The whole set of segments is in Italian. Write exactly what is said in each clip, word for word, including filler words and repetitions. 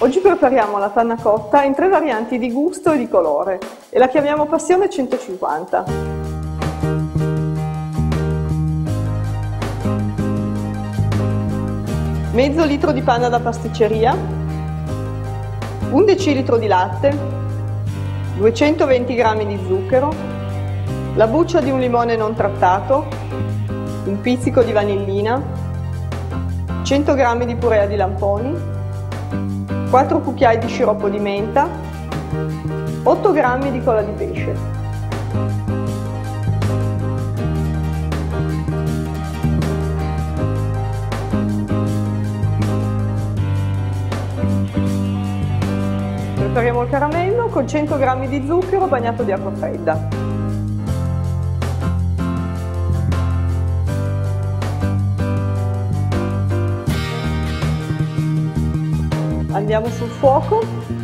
Oggi prepariamo la panna cotta in tre varianti di gusto e di colore e la chiamiamo Passione centocinquanta. Mezzo litro di panna da pasticceria, un decilitro di latte, duecentoventi grammi di zucchero, la buccia di un limone non trattato, un pizzico di vanillina, cento grammi di purea di lamponi, quattro cucchiai di sciroppo di menta, otto grammi di cola di pesce. Prepariamo il caramello con cento grammi di zucchero bagnato di acqua fredda. Andiamo sul fuoco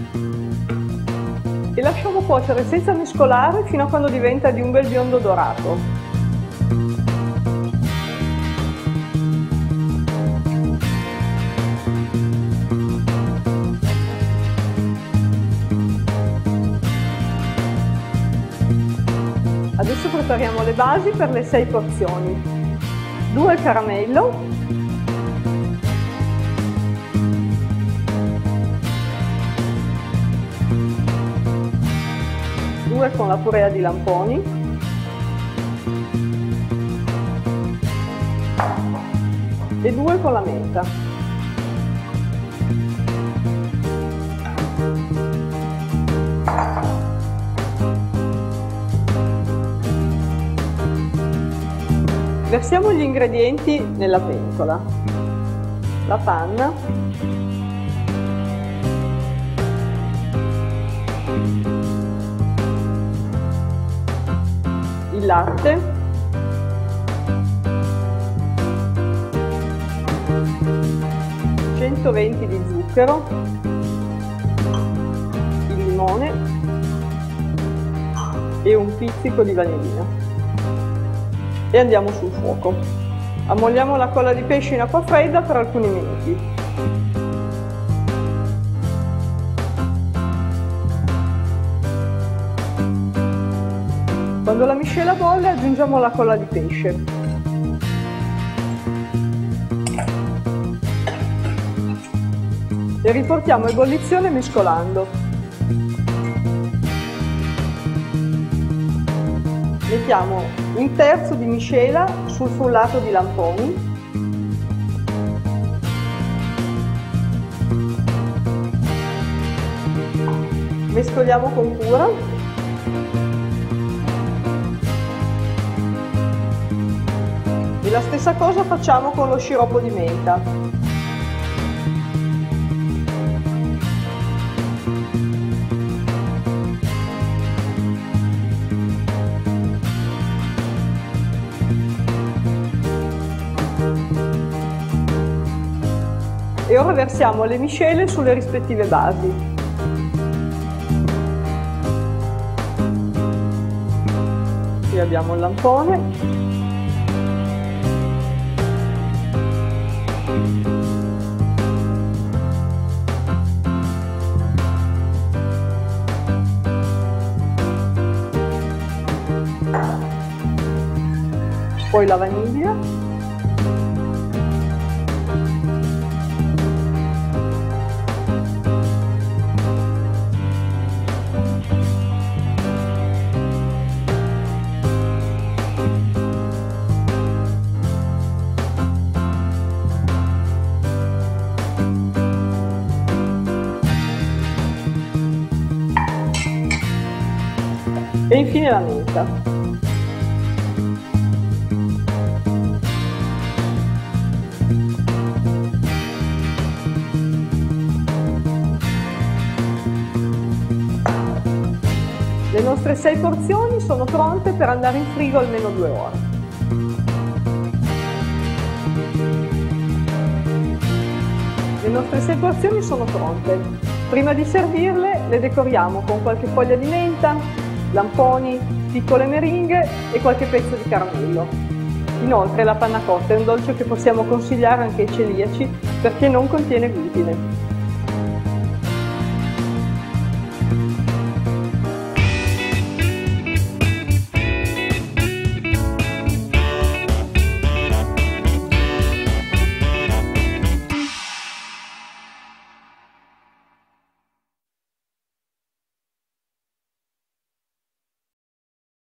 e lasciamo cuocere senza mescolare fino a quando diventa di un bel biondo dorato. Adesso prepariamo le basi per le sei porzioni. due al caramello, due con la purea di lamponi, e due con la menta. Versiamo gli ingredienti nella pentola, la panna, il latte, centoventi di zucchero, il limone e un pizzico di vanillina. E andiamo sul fuoco. Ammolliamo la colla di pesce in acqua fredda per alcuni minuti. Quando la miscela bolle aggiungiamo la colla di pesce. E riportiamo a ebollizione mescolando. Mettiamo un terzo di miscela sul frullato di lamponi, mescoliamo con cura e la stessa cosa facciamo con lo sciroppo di menta. E ora versiamo le miscele sulle rispettive basi. Qui abbiamo il lampone. Poi la vaniglia. E infine la menta. Le nostre sei porzioni sono pronte per andare in frigo almeno due ore. Le nostre sei porzioni sono pronte. Prima di servirle le decoriamo con qualche foglia di menta, lamponi, piccole meringhe e qualche pezzo di caramello. Inoltre la panna cotta è un dolce che possiamo consigliare anche ai celiaci perché non contiene glutine.